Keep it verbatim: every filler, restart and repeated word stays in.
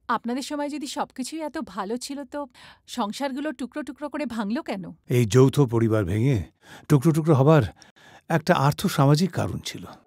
আপনাদের সময় যদি সবকিছুই এত ভালো ছিল তো সংসারগুলো টুকরো টুকরো করে ভাঙল কেন? এই যৌথ পরিবার ভেঙে টুকরো টুকরো হবার একটা আর্থসামাজিক কারণ ছিল।